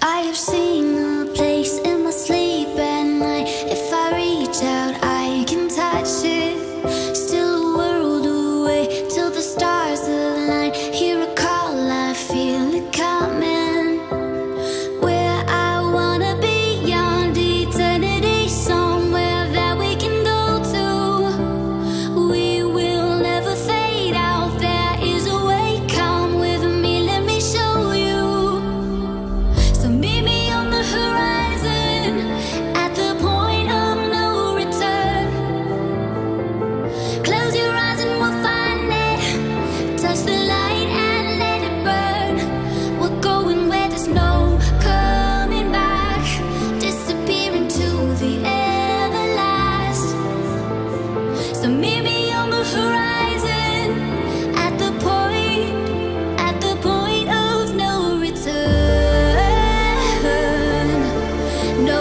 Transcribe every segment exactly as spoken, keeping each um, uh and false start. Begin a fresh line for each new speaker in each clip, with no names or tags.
I have seen the place in my sleep at night. If I reach out, I can touch it. Still a world away till the stars align. Hear a call, I feel it coming. Where I wanna be beyond eternity, somewhere that we can go to. We will never fade out. There is a way. Come with me, let me show you. So meet me on the horizon at the point of no return. Close your eyes and we'll find it. Touch the light and let it burn. We're going where there's no coming back. Disappear into the everlast. So meet me on the horizon at the point, at the point of no return. No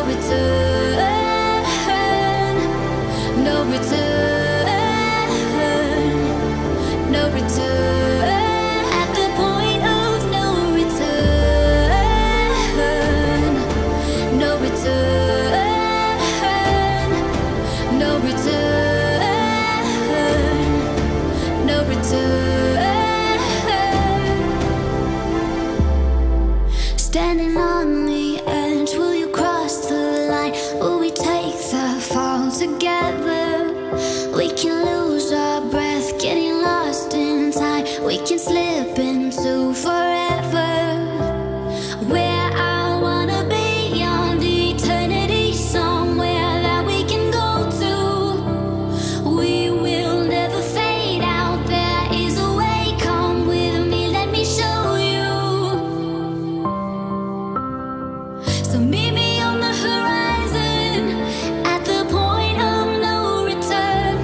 return. No return. No return. At the point of no return. No return. No return. No return. Standing on the edge, will you cross the line? Will we take the fall together? We can lose our breath, getting lost in time. We can slip into forever. Where I wanna be beyond eternity, somewhere that we can go to. We will never fade out. There is a way. Come with me, let me show you. So meet me on the horizon at the point of no return.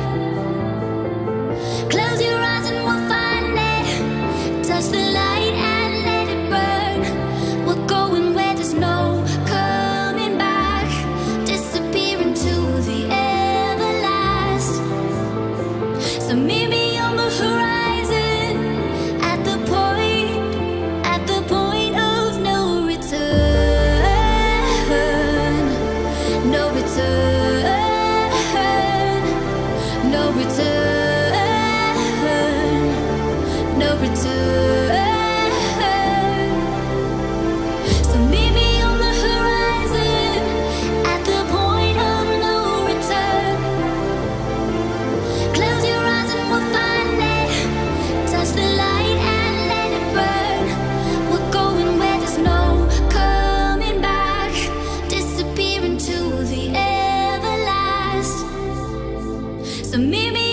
Close your eyes and we'll find it. Touch the light and let it burn. We're going where there's no coming back. Disappear into the everlast. So meet me on the horizon at the point, at the point of no return. No return. No return. No return. So meet me on the horizon at the point of no return. Close your eyes and we'll find it. Touch the light and let it burn. We're going where there's no coming back. Disappear into the everlast. So meet me